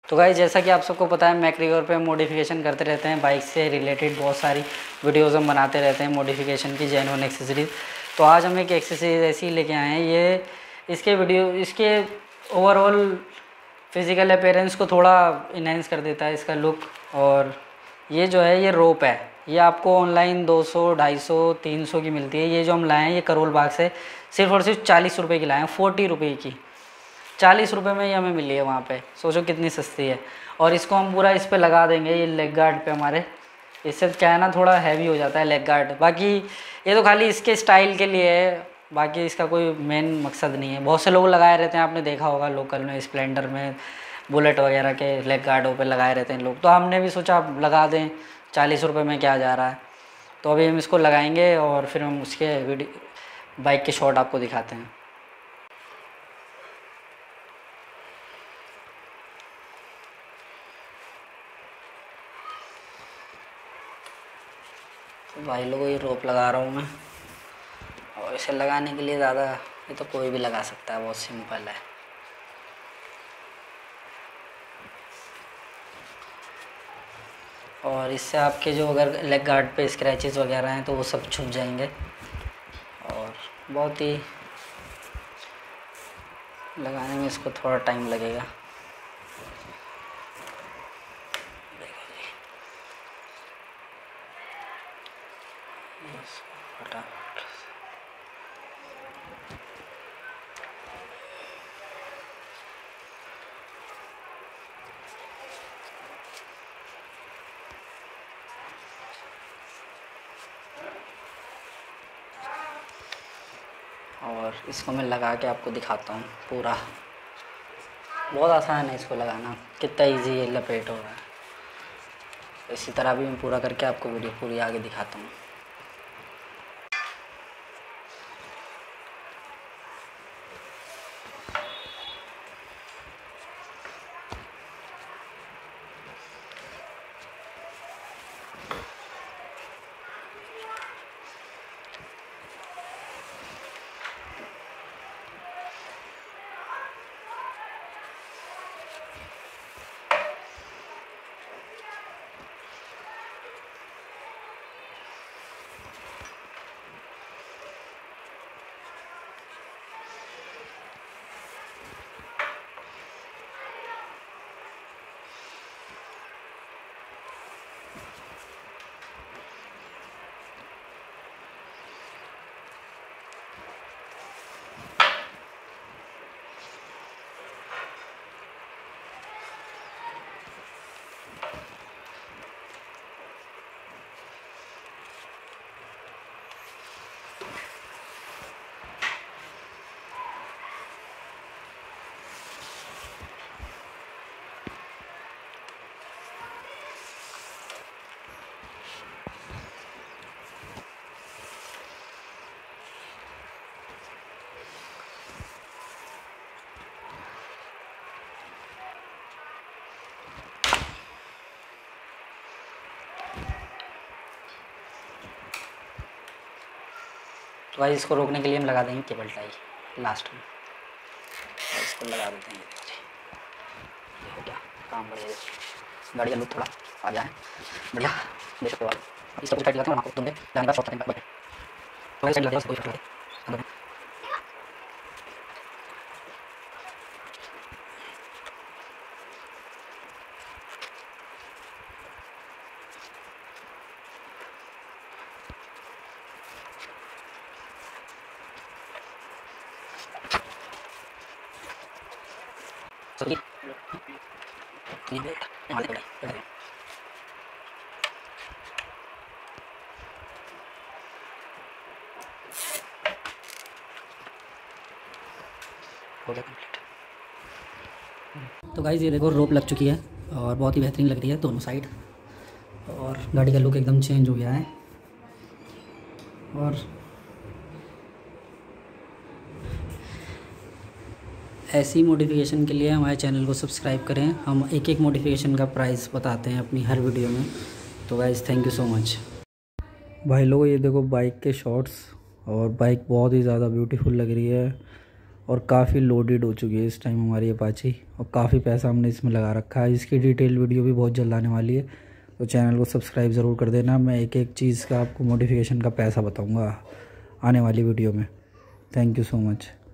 तो गाइस जैसा कि आप सबको पता है मैक्रिवर पे मॉडिफिकेशन करते रहते हैं, बाइक से रिलेटेड बहुत सारी वीडियोस हम बनाते रहते हैं मॉडिफिकेशन की, जेन्युइन एक्सेसरीज। तो आज हम एक एक्सेसरीज ऐसी लेके आए हैं, ये इसके ओवरऑल फिज़िकल अपीयरेंस को थोड़ा इन्हेंस कर देता है, इसका लुक। और ये जो है ये रोप है, ये आपको ऑनलाइन 200, 250, 300 की मिलती है। ये जो हम लाए हैं ये करोल बाग से सिर्फ और सिर्फ 40 रुपये की लाए हैं, 40 रुपये की। 40 रुपये में ये हमें मिली है वहाँ पे, सोचो कितनी सस्ती है। और इसको हम पूरा इस पे लगा देंगे, ये लेग गार्ड पे हमारे। इससे क्या है ना, थोड़ा हैवी हो जाता है लेग गार्ड। बाकी ये तो खाली इसके स्टाइल के लिए है, बाकी इसका कोई मेन मकसद नहीं है। बहुत से लोग लगाए रहते हैं, आपने देखा होगा लोकल में, स्प्लेंडर में, बुलेट वगैरह के लेग गार्डों पे लगाए रहते हैं लोग। तो हमने भी सोचा लगा दें, 40 रुपये में क्या जा रहा है। तो अभी हम इसको लगाएंगे और फिर हम उसके बाइक के शॉट आपको दिखाते हैं। तो भाई लोगों ये रोप लगा रहा हूँ मैं, और इसे लगाने के लिए ज़्यादा, ये तो कोई भी लगा सकता है, बहुत सिंपल है। और इससे आपके जो अगर लेग गार्ड पे स्क्रैचेस वगैरह हैं तो वो सब छुप जाएंगे, और बहुत ही लगाने में इसको थोड़ा टाइम लगेगा। फटाफट और इसको मैं लगा के आपको दिखाता हूँ पूरा। बहुत आसान है इसको लगाना, कितना इजी ये लपेट हो रहा है। इसी तरह भी मैं पूरा करके आपको वीडियो पूरी आगे दिखाता हूँ। तो भाई इसको रोकने के लिए हम लगा देंगे केबल टाई लास्ट में, और इसको लगा देते हैं। ये हो गया काम, बढ़िया। गाड़ी का लुक थोड़ा आ जाए बढ़िया, देख सकते हो आप। इसका कुछ टाइट लगाते हैं, आपको तुमने जाने का शॉर्ट टाइम तो साइड लगा दिया, उसको लगा दे। हो गया कंप्लीट। तो गाइस ये देखो रोप लग चुकी है और बहुत ही बेहतरीन लग रही है दोनों साइड, और गाड़ी का लुक एकदम चेंज हो गया है। और ऐसी मॉडिफिकेशन के लिए हमारे चैनल को सब्सक्राइब करें। हम एक एक मॉडिफिकेशन का प्राइस बताते हैं अपनी हर वीडियो में। तो guys thank you so much. भाई लोगों ये देखो बाइक के शॉट्स, और बाइक बहुत ही ज़्यादा ब्यूटीफुल लग रही है। और काफ़ी लोडेड हो चुकी है इस टाइम हमारी अपाची, और काफ़ी पैसा हमने इसमें लगा रखा है। इसकी डिटेल वीडियो भी बहुत जल्द आने वाली है, तो चैनल को सब्सक्राइब ज़रूर कर देना। मैं एक एक चीज़ का आपको मॉडिफिकेशन का पैसा बताऊँगा आने वाली वीडियो में। Thank you so much.